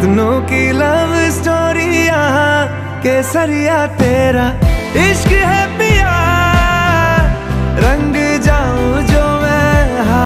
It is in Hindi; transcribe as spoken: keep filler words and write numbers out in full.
मजनू की लव स्टोरी यहाँ केसरिया तेरा इश्क है।